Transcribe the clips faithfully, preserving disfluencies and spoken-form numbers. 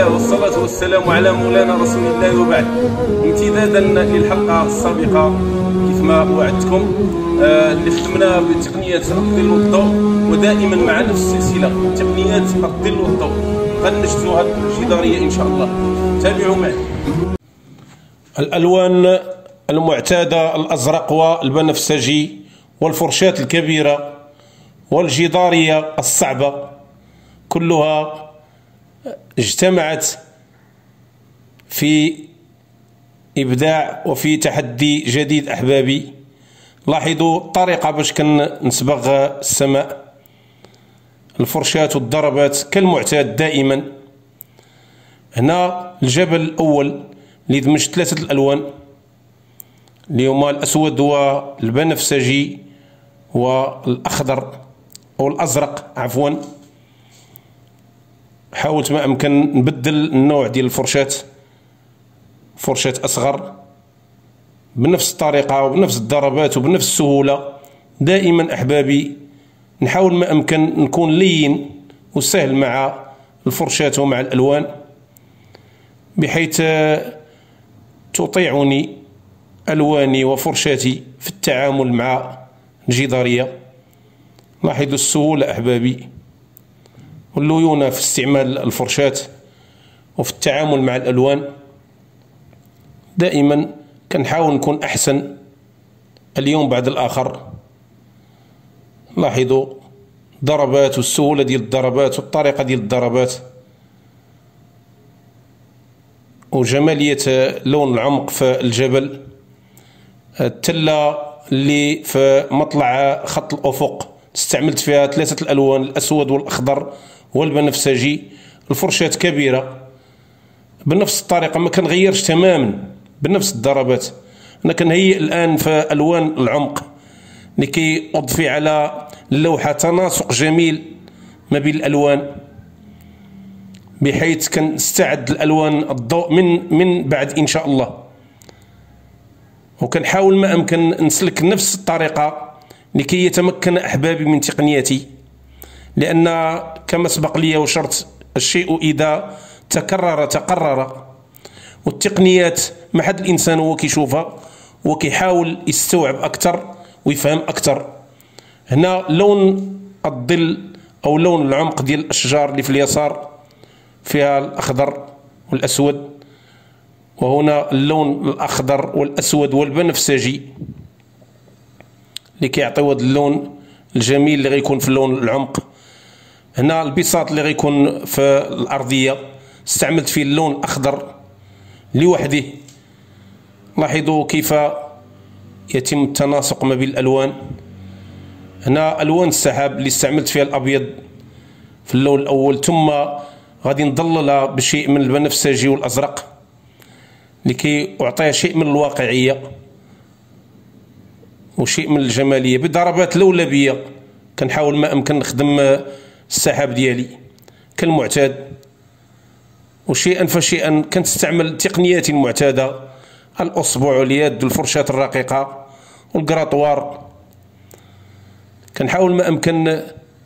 الله والصلاة والسلام على مولانا رسول الله وبعد. امتدادا للحلقة السابقة كيف ما وعدتكم آه اللي خدمنا بتقنيات الظل والضوء، ودائما مع نفس السلسلة تقنيات الظل والضوء غنجدوا هذه الجدارية إن شاء الله. تابعوا معي. الألوان المعتادة الأزرق والبنفسجي والفرشاة الكبيرة والجدارية الصعبة كلها اجتمعت في إبداع وفي تحدي جديد. أحبابي لاحظوا الطريقة باش كنصبغ السماء، الفرشاة والضربات كالمعتاد دائما. هنا الجبل الأول اللي دمجت ثلاثة الألوان اللي هما الأسود والبنفسجي والأخضر أو الأزرق عفوا. حاولت ما أمكن نبدل النوع ديال الفرشاة، فرشاة أصغر بنفس الطريقة وبنفس الضربات وبنفس السهولة. دائما أحبابي نحاول ما أمكن نكون لين وسهل مع الفرشاة ومع الألوان بحيث تطيعني ألواني وفرشاتي في التعامل مع الجدارية. لاحظوا السهولة أحبابي والليونة في استعمال الفرشاة وفي التعامل مع الألوان. دائما كنحاول نكون أحسن اليوم بعد الآخر. لاحظوا ضربات والسهولة ديال الضربات والطريقة ديال الضربات وجمالية لون العمق في الجبل. التلة اللي في مطلع خط الأفق استعملت فيها ثلاثة الألوان الأسود والأخضر والبنفسجي. الفرشاة كبيرة بنفس الطريقة ما كنغيرش تماما بنفس الضربات. أنا كنهيئ الآن في ألوان العمق لكي أضفي على اللوحة تناسق جميل ما بين الألوان بحيث كنستعد الألوان الضوء من من بعد إن شاء الله. وكنحاول ما أمكن نسلك نفس الطريقة لكي يتمكن أحبابي من تقنيتي، لأن كما سبق لي وشرط الشيء إذا تكرر تقرر. والتقنيات ما حد الإنسان هو كيشوفها وكيحاول يستوعب أكثر ويفهم أكثر. هنا لون الظل أو لون العمق ديال الأشجار اللي في اليسار فيها الأخضر والأسود، وهنا اللون الأخضر والأسود والبنفسجي اللي كيعطيو هذا اللون الجميل اللي غيكون في اللون العمق. هنا البساط اللي غيكون في الأرضية استعملت فيه اللون الأخضر لوحده. لاحظوا كيف يتم التناسق ما بين الألوان. هنا ألوان السحاب اللي استعملت فيها الأبيض في اللون الأول، ثم غادي نظللها بشيء من البنفسجي والأزرق لكي أعطيها شيء من الواقعية وشيء من الجمالية بضربات لولبية. كنحاول ما أمكن نخدم السحاب ديالي كالمعتاد، وشيئا فشيئا كنستعمل تقنياتي المعتادة: الأصبع واليد والفرشاة الرقيقة والقراطوار. كنحاول ما أمكن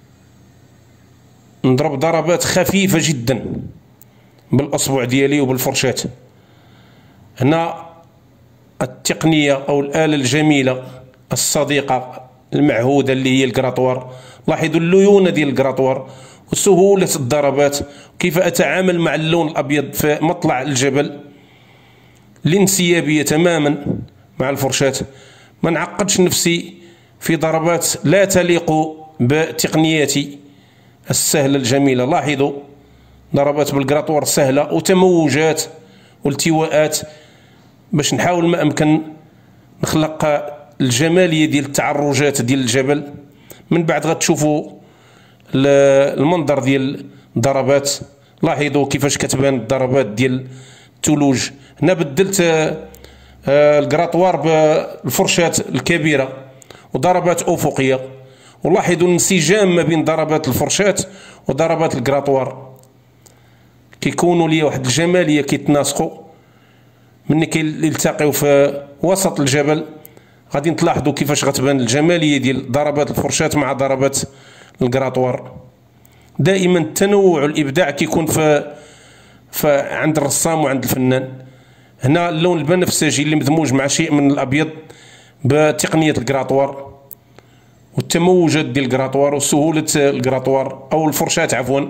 نضرب ضربات خفيفة جدا بالأصبع ديالي وبالفرشاة. هنا التقنية أو الآلة الجميلة الصديقة المعهودة اللي هي القراطوار. لاحظوا الليونة ديال القراطوار وسهولة الضربات وكيف أتعامل مع اللون الأبيض في مطلع الجبل. الانسيابية تماما مع الفرشاة، ما نعقدش نفسي في ضربات لا تليق بتقنياتي السهلة الجميلة. لاحظوا ضربات بالقراطوار سهلة وتموجات والتواءات باش نحاول ما أمكن نخلق الجمالية ديال التعرجات ديال الجبل. من بعد غتشوفوا المنظر ديال الضربات. لاحظوا كيفاش كتبان الضربات ديال الثلوج. هنا بدلت القراطوار بالفرشاة الكبيرة وضربات أفقية، ولاحظوا الانسجام ما بين ضربات الفرشاة وضربات القراطوار كيكونوا لي واحد الجمالية كيتناسقوا. من كيلتقيو في وسط الجبل غادي تلاحظوا كيفاش غتبان الجمالية ديال ضربات الفرشاة مع ضربات القراطوار. دائما التنوع والإبداع كيكون في فعند الرسام وعند الفنان. هنا اللون البنفسجي اللي مدموج مع شيء من الابيض بتقنيه الكراطوار والتموجات ديال الكراطوار وسهوله الكراطوار او الفرشاة عفوا.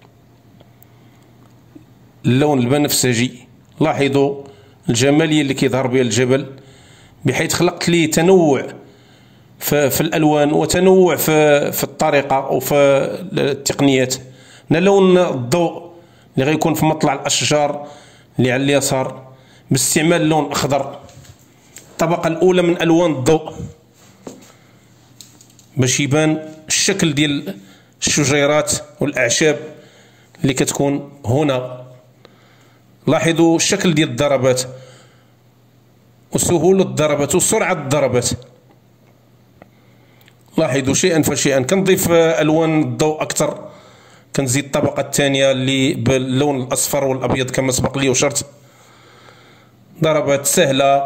اللون البنفسجي لاحظوا الجماليه اللي كيظهر بها الجبل، بحيث خلقت ليه تنوع في, في الالوان وتنوع في في الطريقه وفي التقنيات. هنا لون الضوء اللي غيكون في مطلع الاشجار اللي على اليسار باستعمال لون اخضر، الطبقه الاولى من الوان الضوء باش يبان الشكل ديال الشجيرات والاعشاب اللي كتكون هنا. لاحظوا الشكل ديال الضربات وسهوله الضربات وسرعه الضربات. لاحظوا شيئا فشيئا. كنضيف الوان الضوء اكثر، كنزيد الطبقه الثانيه اللي باللون الاصفر والابيض كما سبق لي وشرت. ضربات سهله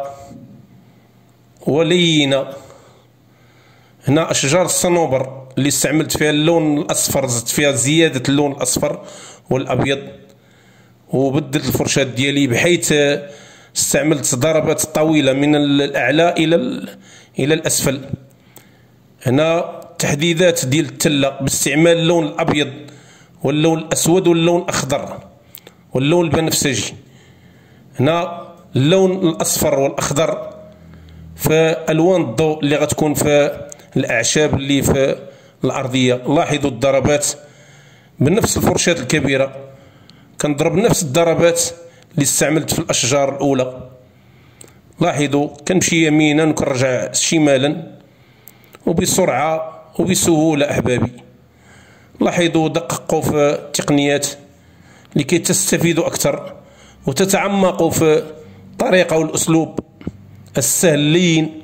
ولينه. هنا اشجار الصنوبر اللي استعملت فيها اللون الاصفر، زدت فيها زياده اللون الاصفر والابيض وبدلت الفرشاة ديالي بحيث استعملت ضربات طويله من الاعلى الى الى الاسفل. هنا تحديدات ديال التله باستعمال اللون الابيض واللون الاسود واللون الاخضر واللون البنفسجي. هنا اللون الاصفر والاخضر في الوان الضوء اللي غتكون في الاعشاب اللي في الارضيه. لاحظوا الضربات بنفس الفرشاة الكبيره، كنضرب نفس الضربات اللي استعملت في الاشجار الاولى. لاحظوا كنمشي يمينا وكنرجع شمالا وبسرعه وبسهوله احبابي. لاحظوا دققوا في التقنيات لكي تستفيدوا اكثر وتتعمقوا في الطريقه والاسلوب السهل اللين،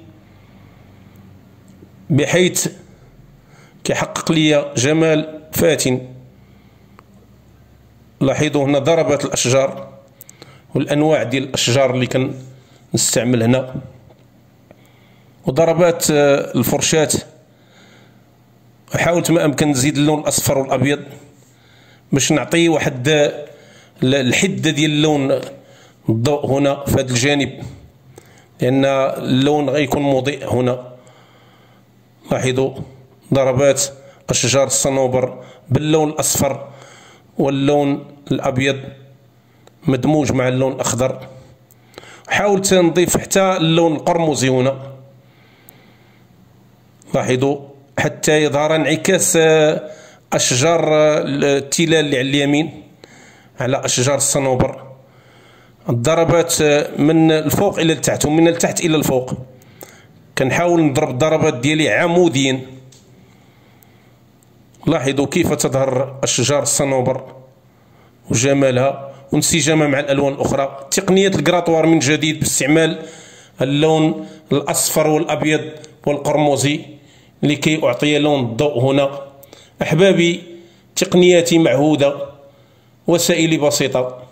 بحيث كيحقق لي جمال فاتن. لاحظوا هنا ضربات الاشجار والانواع ديال الاشجار اللي كنستعمل هنا، وضربات الفرشاة. حاولت ما امكن نزيد اللون الاصفر والابيض باش نعطي واحد الحده ديال اللون الضوء هنا في هذا الجانب، لان اللون غيكون مضيء هنا. لاحظوا ضربات اشجار الصنوبر باللون الاصفر واللون الابيض مدموج مع اللون الاخضر. حاولت نضيف حتى اللون القرمزي هنا. لاحظوا حتى يظهر انعكاس اشجار التلال اللي على اليمين على اشجار الصنوبر. الضربات من الفوق الى التحت ومن التحت الى الفوق. كنحاول نضرب الضربات ديالي عموديا. لاحظوا كيف تظهر اشجار الصنوبر وجمالها وانسجامها مع الالوان الاخرى. تقنيه الكراطوار من جديد باستعمال اللون الاصفر والابيض والقرمزي لكي اعطي لون الضوء هنا. احبابي تقنياتي معهوده، وسائلي بسيطه،